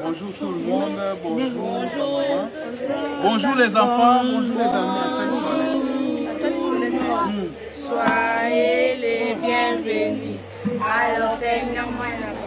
Bonjour tout le monde, bonjour. Bonjour les enfants, bonjour les amis. Soyez les bienvenus à l'enseignement et la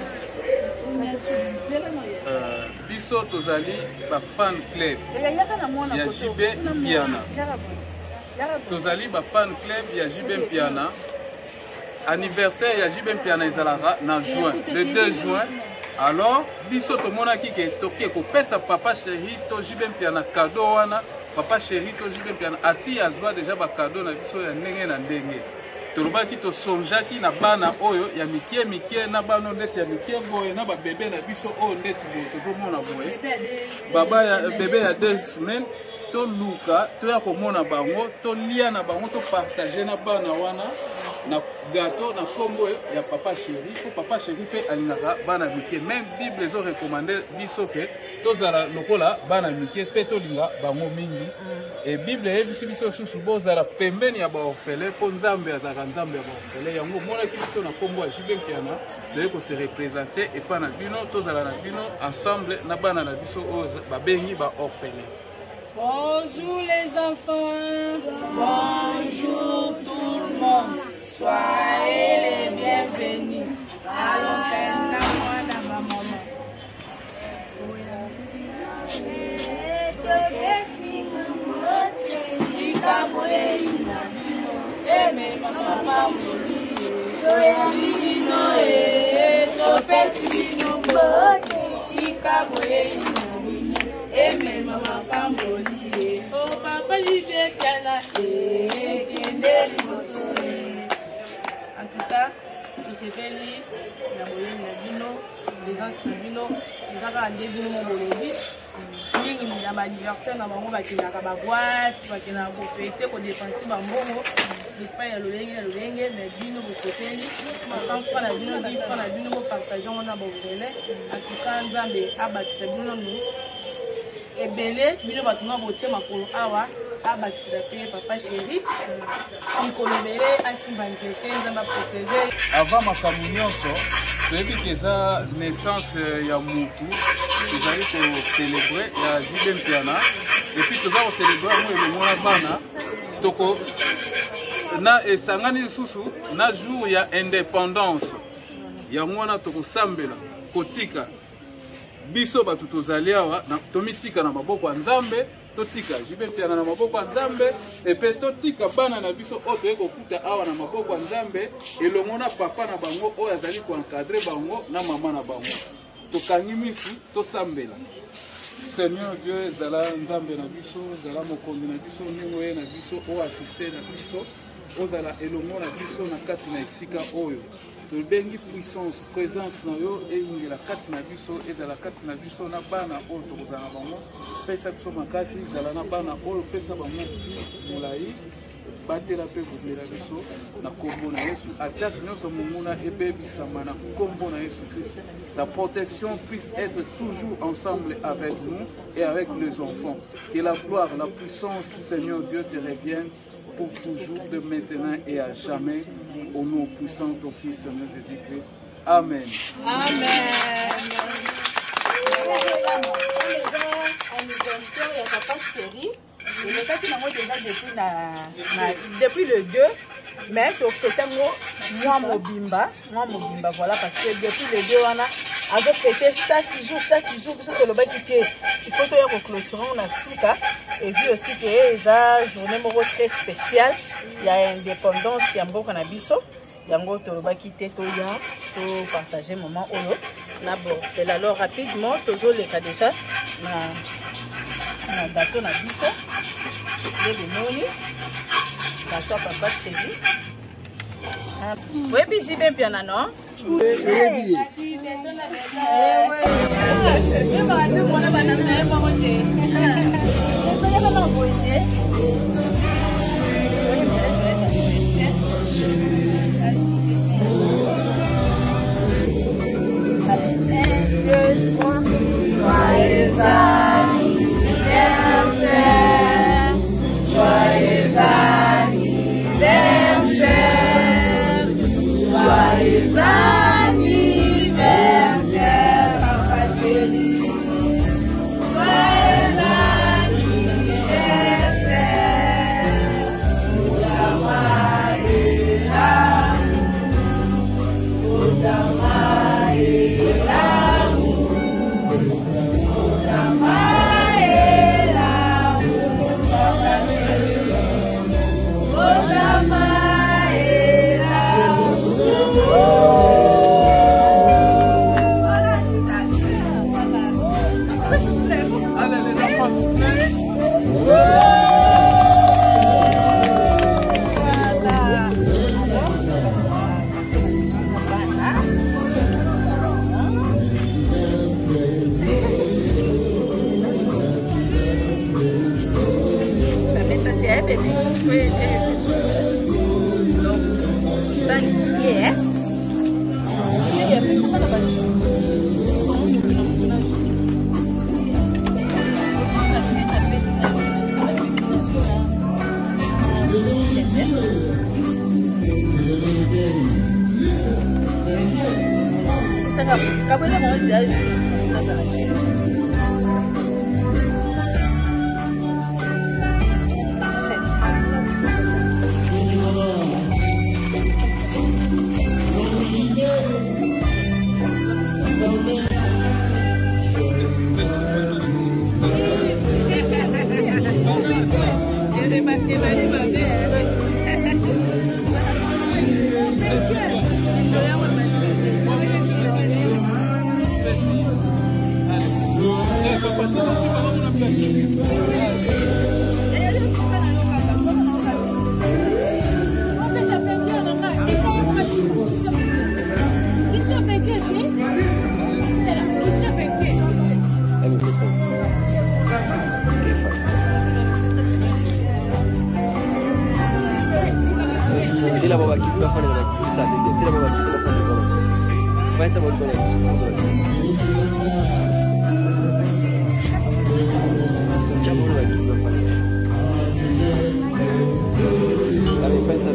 Biso tozali ba fan club ya JB Mpiana. Tozali ba fan club ya JB Mpiana. Anniversaire ya JB Mpiana ezalaka na juin, le 2 juin. Alors, biso tomona ki ke toke ko pesa papa chéri to JB Mpiana cadeau wana. Papa chéri to JB Mpiana asi azwa déjà ba cadeau na biso ya ndenge na ndenge. Tolobaki to sonjaki na bana oyo ya mikie na bano ndeti ya mikie boye na ba bébé na biso oyo ndeti boye tozomona boye. Baba ya bébé ya 2 semaines to luka to ya komona bango to lia na bango to partager na bana wana na gâteau na kombo ya papa chéri ko papa chéri pe alingaka bana mikie. Même Bible zo recommander biso ke tozala lokola bana mikie pe to linga bango mingi. Et Bible ebisi biso susu bozala pembeni ya ba orphelin po Nzambe azaka Nzambe ya ba orphelin yango mona ki biso na kombo ya JB Mpiana de ko se représenter et pas na bino tozala na bino ensemble na bana na biso o ba bengi ba orphelin. Bonjour les enfants, bonjour tout le monde, soyez les bienvenus à l'enseignement de ma maman. Oh papa Olivier Kana en tout cas, tout s'est fait lui, la moyenne na bino, les gens na bino, les gens à début mon bolobi. Mingi na ba anniversaire na bango bakina ba boîte, bakina ko fêter ko dépenser ba mbongo. Pas ya lolenge mais bino vous sepeli, ensemble pas na bino dit pas na bino partager on a bon fele. En tout cas Nzambe abatisa bino nous. Ebele bino batuna botie makolo awa abatisa pe papa chéri mikolo ebele asimba nzete Nzambe protéger. Avant makambo nyonso toyebi ke eza naissance ya mutu tozali kocélébrer ya JB Mpiana et puis toza kocélébrer yango elongo na bana toko na esangani lisusu na jour ya indépendance yango wana tokosambela kotika biso bato tozali awa tomitika na maboko ya Nzambe totika JB Mpiana na maboko ya Nzambe epe totika bana na biso oyo toye kokuta awa na maboko ya Nzambe elongo na papa na bango oyo azali koencadre bango na mama na bango tokangi misu tosambela. Seigneur Dieu ezala Nzambe na biso ezala mokonzi na biso ndenge oye na biso oyo asiste na biso ozala elongo na biso na kati na esika oyo tobengi puissance présence na yo eyingela kati na biso ezala kati na biso na bana oyo tokozala na bango pesa biso makasi ezala na bana oyo pesa bango molai batela mpe kobela biso na kombo na Yesu atake nyonso monguna ebebisama na kombo na Yesu Christ. La protection puisse être toujours ensemble avec nous et avec les enfants. Que la gloire, la puissance, Seigneur Dieu, te revienne pour toujours, de maintenant et à jamais, au nom puissant de ton Fils, Seigneur Jésus-Christ. Amen. Amen. Depuis le 2, mais c'était moi mobimba, voilà, parce que depuis le 2, on a fêté chaque jour, parce que le bac il faut que clôturer on a souka, et vu aussi que c'est une journée très spéciale, il y a indépendance, il y a un bon cannabiso, il y a un gros tolobaki tetoya, pour partager moment olo, na bon, c'est alors rapidement, toujours les cas déjà, na gâteau na biso, de moni, gâteau papa chéri. Oui, puis JB Mpiana, non? Oui. Joyeux anniversaire, papa chéri. kabwele mo déjà Sila baba kids bafana na kids sa ndio. Sila baba kids bafana na kids. Faita bodi bodi. Chamo na kids bafana. Kami faita.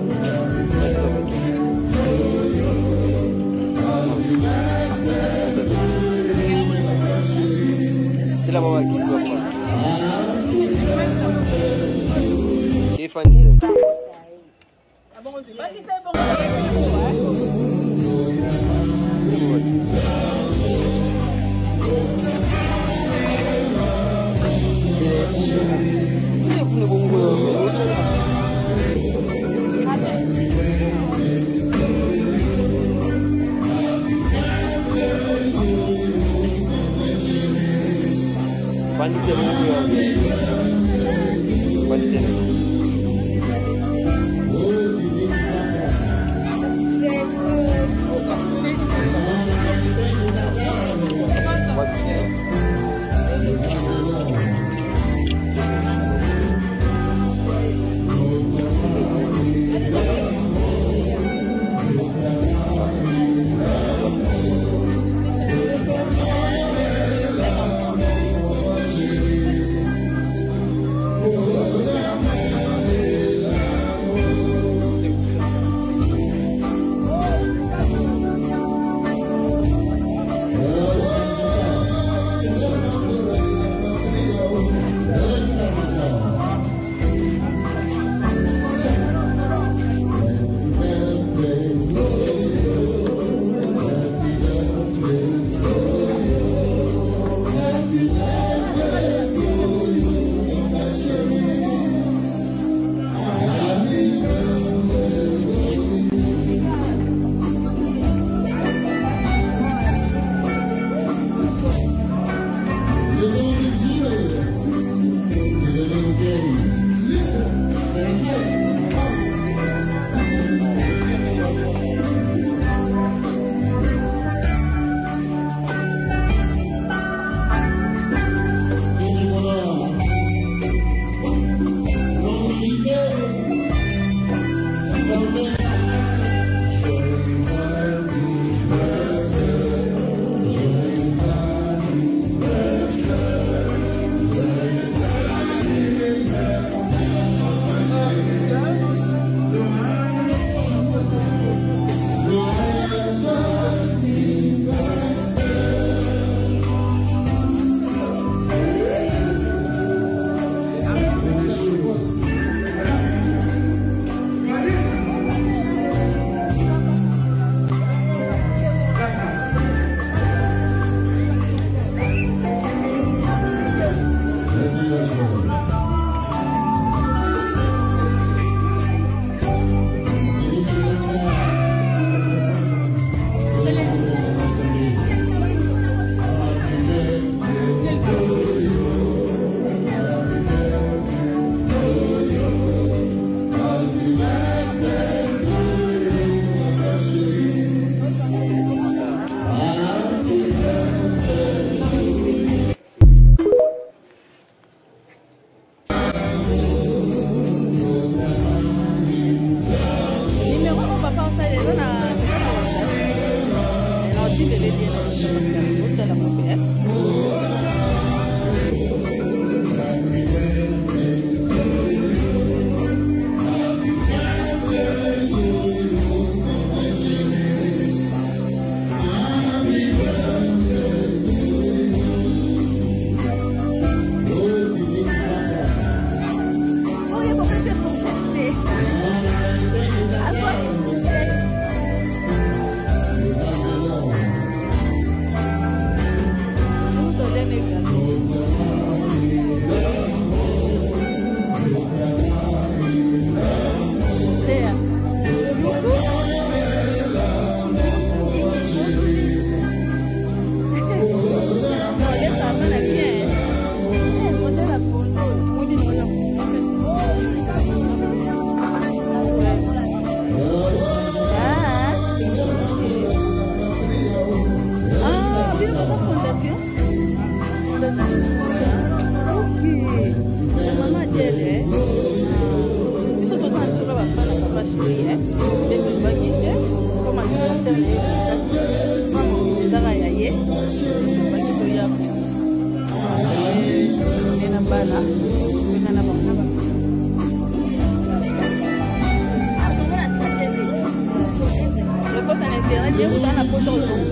Sila baba kids bafana. Kifanse. Baki sai bon. fondation. Ok. La maman dit ils sont autant sur la femme la papa chérie. Et tu vas quitter. Comment tu vas faire les maman les arayaye. Tu vas quitter ya. Et na bana. Et na bana. Le pote à l'intérieur, il y a un pote au fond.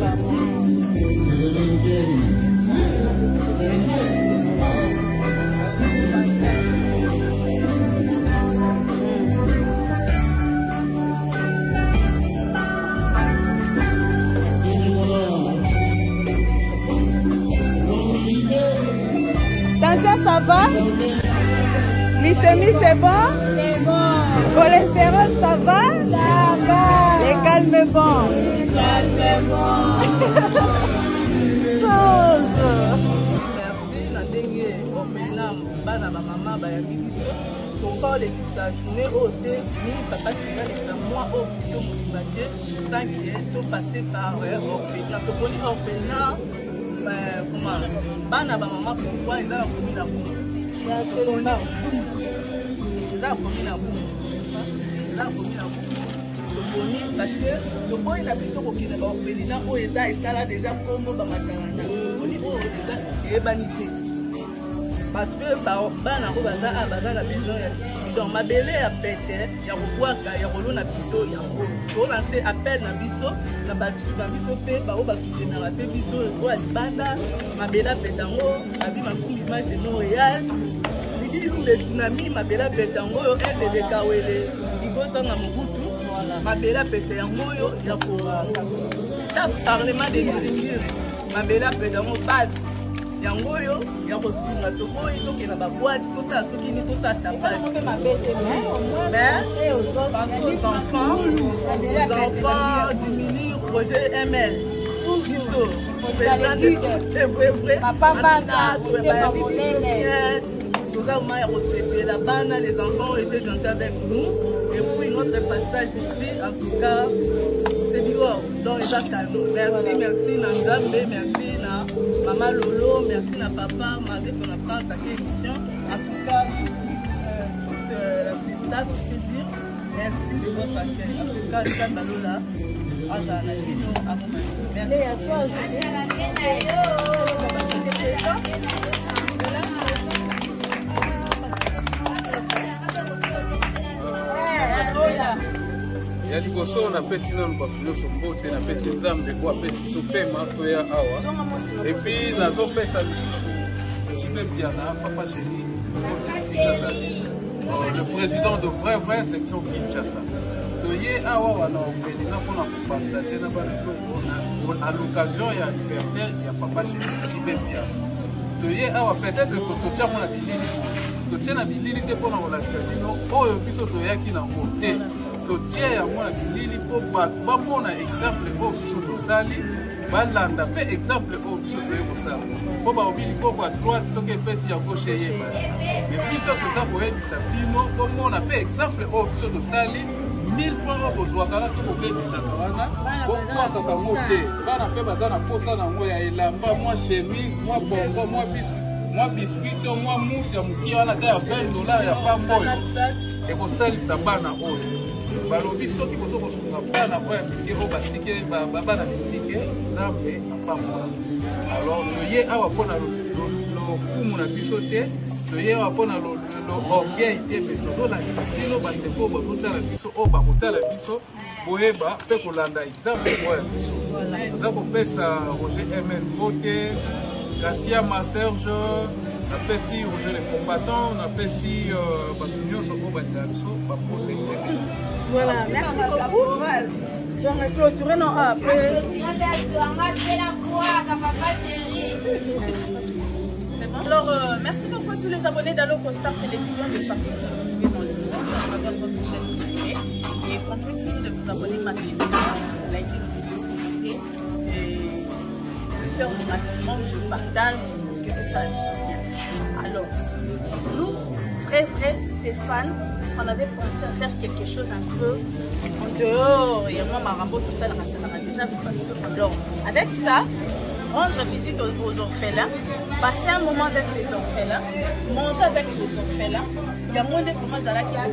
Tension, ça va? Glycémie, c'est bon? C'est bon. Cholestérol, ça va? Ça va. Et calme bon. Calme bon. Chose. Merci. La dernière, au maintenant, bana ma maman, bah yaki biso. Ton corps les journée au thé, ni papa qui va les faire moi au plutôt motivé, sans qu'il ait tout passé par orphelinat. Tu connais orphelinat? Comment? Bana ma maman pourquoi ils ont commis la boue? Ils ont commis la boue. Ils ont commis la boue. Parce que le boy n'a plus son qui n'a pas orphelinat, où il a déjà comme dans ma carrière. Au niveau déjà, il est banité. Parce que bana ko baza la besoin ya donc ma belle a pété ya kokwaka ya kolona biso ya ko lancer appel na biso na ba biso pe ba o ba soutenir pe biso ko banda ma belle a pété ngo abi ma image de Montréal lidi le tsunami ma belle a pété ngo yo ende de kawele igoza na mukutu ma belle a pété ngo yo ya ko ta parlement de l'Église ma belle a pété ngo base yango yo ya kosunga tokoyi tokena baboite tosala soki nini tosala tapage mais aux enfants diminuent projet ML toujours papa bana tozauma ya kosepela bana les enfants ont été gentils avec nous et puis notre passage ici en tout cas c'est bizarre donc ils ont calme merci Nangambe merci Maman Lolo, merci à papa, malgré son absence à l'émission. En tout cas, toute la présidente, plaisir. Merci de votre accueil. En tout cas, je suis Lola. Merci à toi. ya liboso napesi nano bato nyonso mbote napesi nzambe po apesi biso pema toya awa epuis nazopesa lisusu jimempiana papa chéri le président de vrai section Kinshasa toye awa wana orphelinat mpona kopartage na bana à l'occasion ya anniversaire ya papa chéri jimempiana toye awa peut-être totia mona bilili totie na bilili te mpona kolakisa bino oyo biso toyaki nango te totie yango na bilili mpo bato bamona exemple oyo biso tosali balanda mpe exemple oyo biso toye kosala mpo baobili mpo ba droite soki epesi ya gauche eyeba me biso toza koyebisa bino komona mpe exemple oyo biso tosali 1000 francs oyo bozwakala to bokebisaka wana bokwakaka ngo te bana mpe baza na posa nango ya elamba mwa chemise mwa bongo mwa biscuit to mwa mousse ya mokie wana te ya $20 ya pamba oyo ekosalisa bana oyo balobi soki kozokosunga bana oyo ya mike oyo batike bana mitike nzambe apambola alors toye awa mpona lokumu na biso te toye awa mpona orgueil te me tozolakisa bino bandeko bazotala biso oyo bakotala biso boyeba mpe kolanda exemple oyo ya biso toza kopesa Roger Mn Vote Garcia Serge napesi Roger les combattants napesi bato nyonso oyo balinga biso baprotege. Voilà, merci beaucoup. Je vais clôturer non après. Alors, merci beaucoup à tous les abonnés d'Allo Star Télévision de partout dans le monde à travers votre chaîne privée. Et continuez toujours de vous abonner massivement, liker nos vidéos, commenter et faire au maximum de partage pour que ça soit bien. Alors, nous, vrais, ces fans, on avait pensé à faire quelque chose un peu en dehors. Et moi, Marambo, tout ça, on a déjà vu parce que alors, avec ça, rendre visite aux orphelins, passer un moment avec les orphelins, manger avec les orphelins. Il y a moins de commences à la qui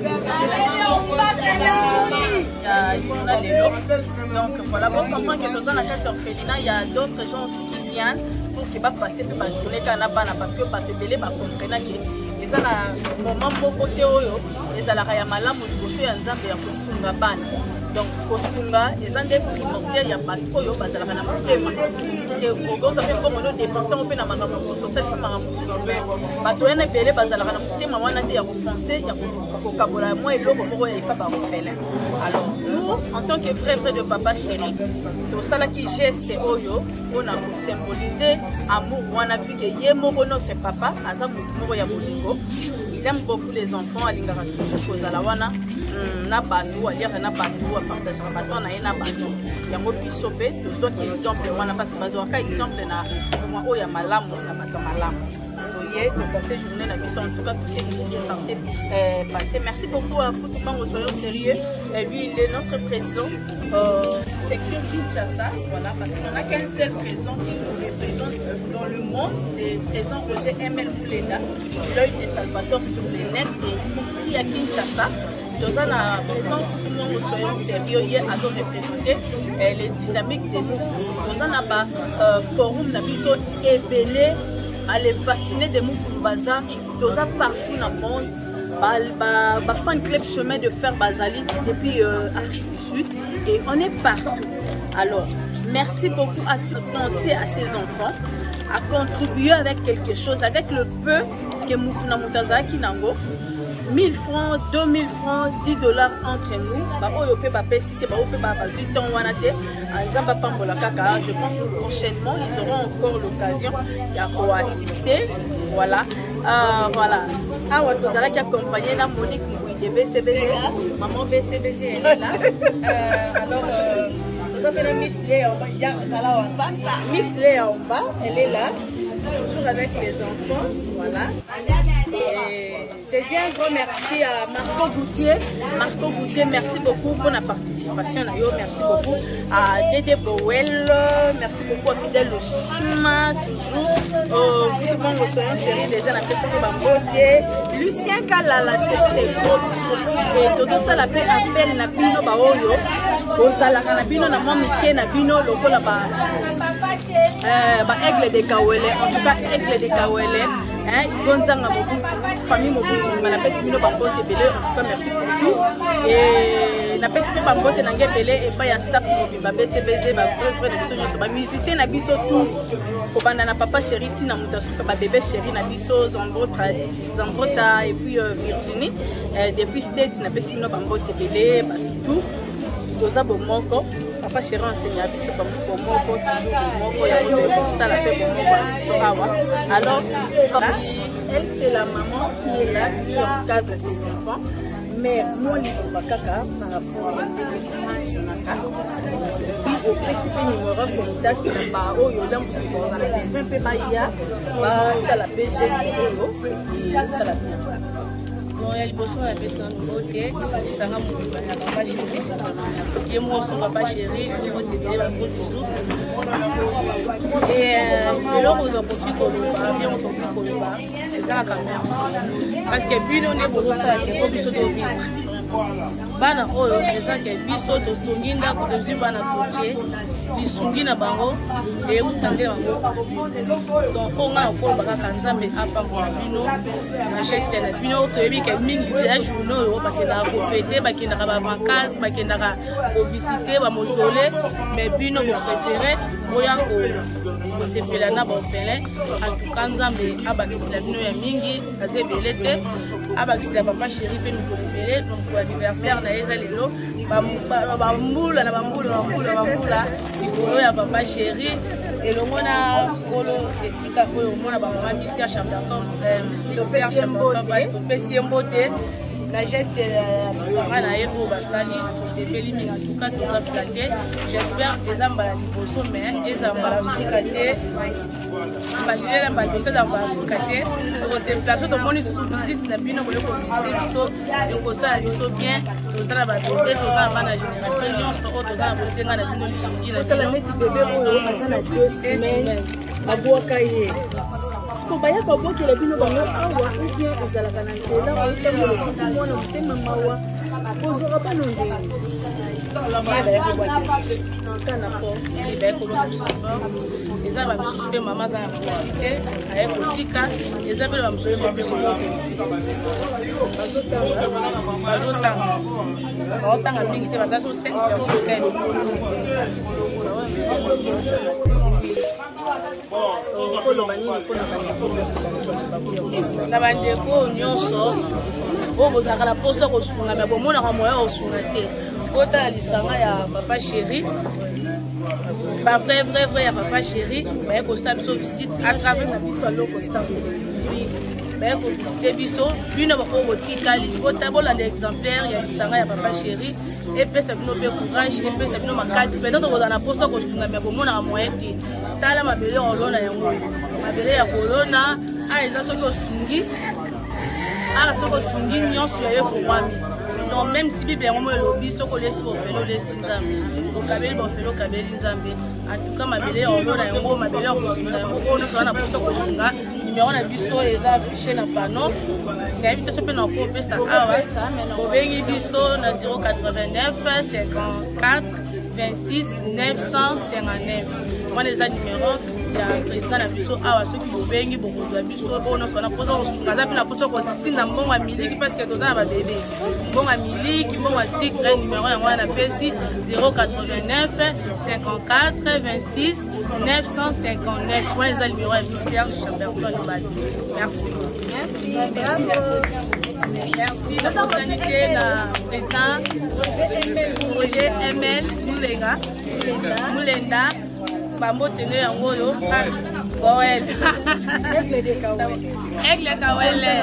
donc voilà, pour comprendre que dans la case orphelinat, il y a d'autres gens aussi qui viennent pour qu'ils va passer ma journée parce que pas te belé va comprendre que les a moment beaucoup théorio les a la raya malamu liboso ya nzambe ya kosunga bana. Donc kosunga les a des primordial ya bato oyo bazalaka na motema parce que ogoza pe comme no dépenser on peut na makambo social pour makambo social bato ene belé bazalaka na motema wana te ya repenser ya kokabola moi eloko moko ya pas orphelin. Alors nous en tant que frère de papa chéri to sala ki geste oyo on a symboliser amour wana vu que ye moko notre papa aza mutu moko ya bolingo. Il aime beaucoup les enfants, il a toujours posé la wana, na bateau, à lire na bateau, à partager un bateau, na bateau. Il y a un petit sopé, tous autres exemples, wana parce que bazo aka exemple na moi oh ya malamu, na bateau malamu. Donc passer journée na mission en tout cas tout ce qui est passé. Merci beaucoup à tout le monde, soyons sérieux. Et lui il est notre président section Kinshasa, voilà parce qu'on a qu'un seul président qui nous représente dans le monde, c'est le président Roger M.L. Mouleda, l'œil de Salvatore sur les nets et ici à Kinshasa. Nous avons un président tout le monde soyons sérieux hier à nous représenter les dynamiques des mouvements. Nous avons un forum Nabiso ébélé à les vacciner des mouvements bazar, tous partout dans le monde. Fan club chemin de fer Bazali depuis Afrique du Sud et on est partout. Alors merci beaucoup à penser à ces enfants, à contribuer avec quelque chose, avec le peu que Mukuna Mutaza Kinango. 1000 francs, 2000 francs, 10 $ entre nous. Je pense que prochainement, ils auront encore l'occasion d'assister. Voilà. Voilà. Ah, ouais, vous allez accompagner la Monique de BCBG. Maman BCBG, elle est là. Alors, vous avez Miss Léa en bas. Miss Léa en bas, elle est là. Toujours avec les enfants. Voilà. Et je dis un grand merci à Marco Goutier. Marco Goutier, merci beaucoup pour la participation. Merci beaucoup à Dédé Bowell. Merci beaucoup à Fidèle Chima. Toujours. Tout le monde soyons sérieux déjà. Lucien Kalala, je te fais des gros bisous. Et tout ça, la paix appelle na bino baoyo. Ozalaka na bino na mamike na bino loko la ba aigle de Kawele. En tout cas, aigle de Kawele. Gonzanga Mobutu, famille Mobutu, la paix Simino Bambote Belé, en tout cas merci pour tout. Et la paix Simino Bambote Nangue Belé et pas ya staff Mobimba BCBG, frère de Biso, ba musicien na biso tout. Kobanda na papa chéri Tina Mutasuka, ba bébé chéri na biso Zambrota et puis Virginie. Depuis States na paix Simino Bambote Belé, ba tout. Toza Bomoko. Papa chéri enseigne à biso Bomoko, toujours Bomoko, ya ça la paix Bomoko biso awa. Alors elle c'est la maman qui est là, qui encadre ses enfants. Mais moi les Bakaka par rapport à l'international. Puis au principe numéro contact na ba oyo dam so za la besoin pe ba ya ba ça la paix geste oyo ça la paix. Bon, il y a les boissons à la personne beauté, ça va mourir, il y a papa chéri, et moi aussi papa chéri, je vais te dire un peu toujours. Et là, on a compris qu'on va bien, on a compris qu'on va, et ça, merci. Parce que puis, on est pour ça, il faut que je sois vivre. Bana oyo ezake biso totongi ndako tozwi bana kotie bisungi na bango eutangela bango donc mpo nga nakolobaka kaka nzambe apambola bino na geste na bino toyebi ke mingi ya journée oyo bakendaka kofete bakendaka bavacance bakendaka kovisite bamosole mais bino bopréféré oya kosepela na baorphelin antuka nzambe abakisela bino ya mingi aza ebele te abakisela papa chéri mpe mikolo ebele donc anniversaire na ye eza lelo bambula na bambula likolo ya papa chéri elongo na kolo esika oyo omona bamama mystère chamberton topesi ye mbote la geste ya bisanga na ye oyo basali tosepeli mingi en tout cas tozafika te j'espère eza mbala liboso mais eza mbala mosika te mbalela mbadosa eza mbala mosika te tokosepela so tomoni susu visite na bino boye kovisite biso ekosala biso bien toza na babebe toza na bana génération nyonso oyo toza na bosenga na bino lisungi na bino neti bebe oyo aza na 2 semaines babwaka ye siko bayaka obokela bino bango awa ubien ezalaka na nzela otango lokuti mwana motema mawa ozwaka bano eza bamisusu mpe mama aza na mokili te aye kotika eza mpe bamisusu mpe bazotanga baotanga mingi te baza so 5 na bandeko nyonso oyo bozalaka na mposa kosunga me bomonaka moya kosunga te kotala lisanga ya papa chéri ba vrai ya papa chéri baye kosala biso visite atrave na biso aloko baye kovisite biso bino bakoki kotikali bolanda exemplaire ya lisanga ya papa chéri epesa bino mpe courage epesa bino makasi peut-être kozala na mposa kosunga me bomonaka moya te tala mabele ya kolona yango mabele ya kolona eza soki osungi soki osungi nyonso yayo ekomwami donc même si bible yango mo elobi soki olesi bofele olesi nzambe okabeli bofele okabeli nzambe en tout cas mabele ya kolona yango mabele ya kosunga yango oyo nyonso wana mposa kosunga numéro na biso eza affiché na pano yayebi biso mpe na kopesa awa obengi biso na 089 54 26 959 wana eza numéro ya président na biso awa soki bobengi bokozwa biso oyo nyonso wana mposa kosunga aza mpe na mposa kotinda mbongo ya miliki parceke toza na babebe mbongo ya miliki mbongo ya sikre numéro yango wana napesi 089 54 26 959 wana eza numéro ya ministère Chamberton Lobali. Merci. Merci la spontanéité la président projet ML Mulenda bambotene yango oyo Boel Aigle Kawele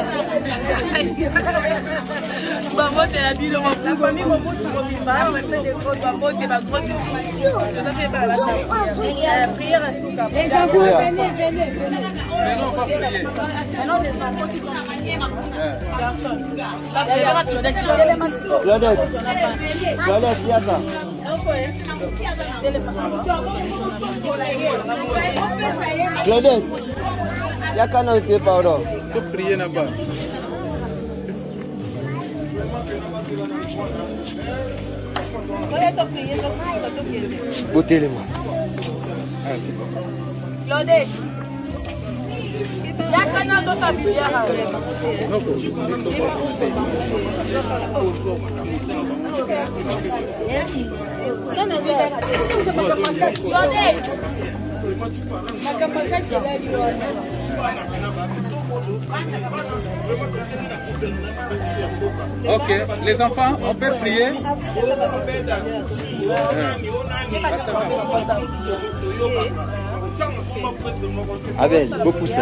bambote la bino famille bambote ba gros prière à Souka. Les enfants venez. Non, pas prier. Non, les enfants qui sont mariés. Claudette, il y a qu'un autre, pardon. Tu peux prier là-bas. Beauté les mains. Claudette. Il y a qu'un autre prière. Ok, les enfants, on peut prier. Abel, beaucoup ça.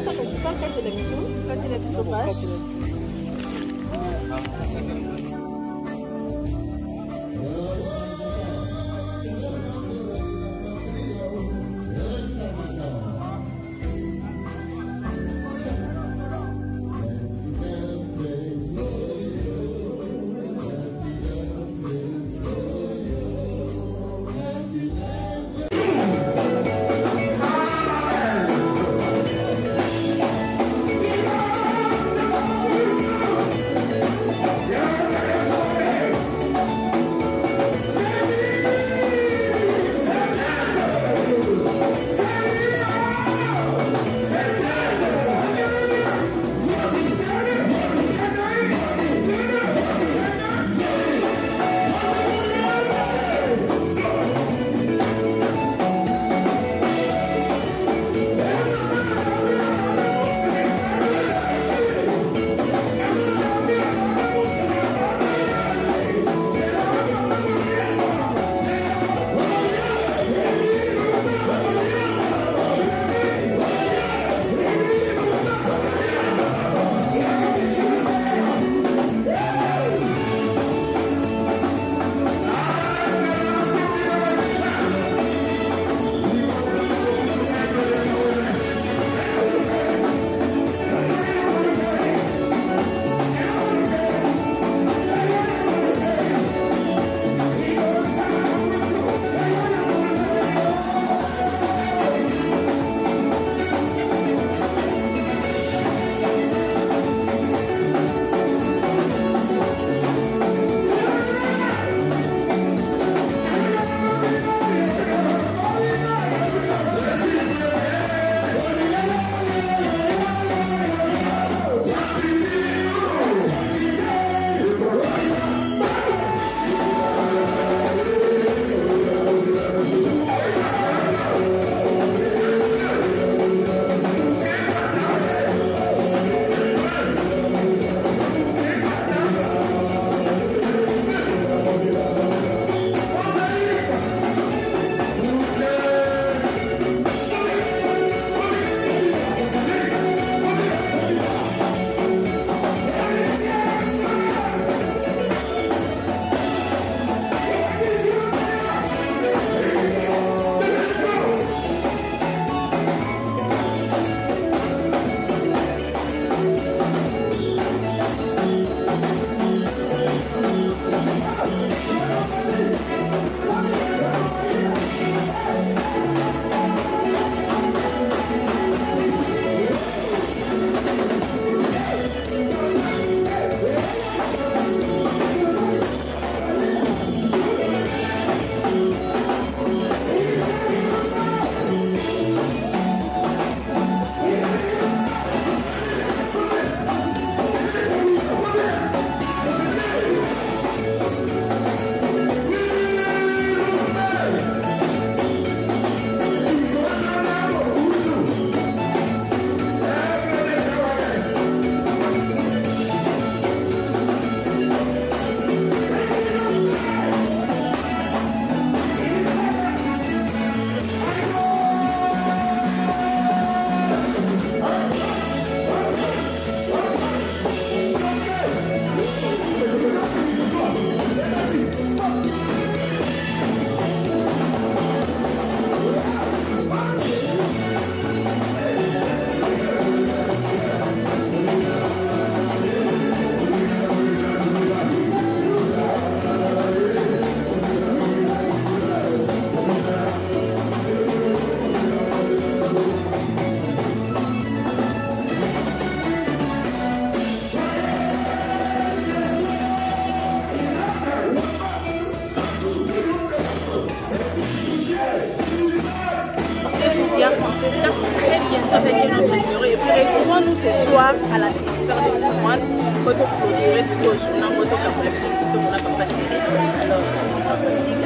retrouvons-nous ce soir à la transfert de commande pour clôturer ce jour. On a moto comme la petite, on a pas chéri. Alors, on va faire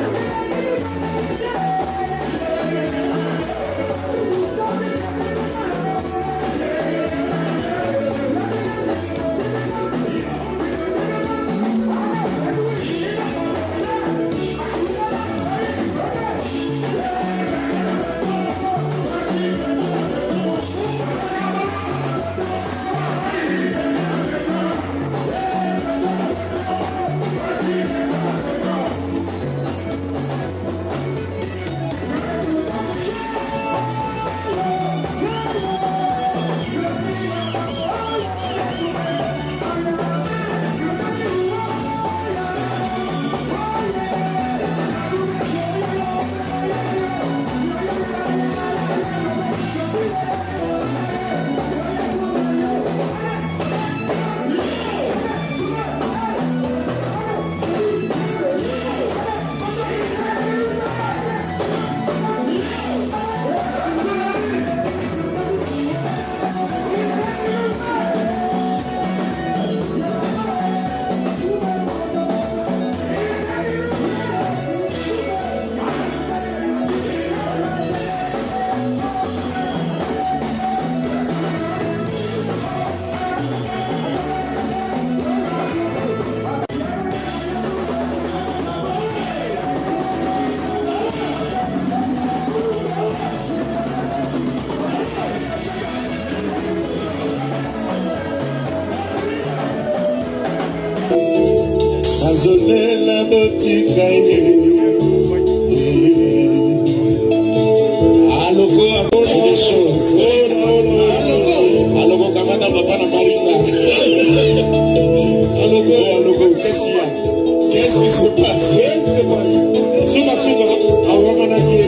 Zolela botika aloko c'est des choses aloko kamata papa na marina aloko qu'est-ce qu'il y a, qu'est-ce qui se passe, Suba awamana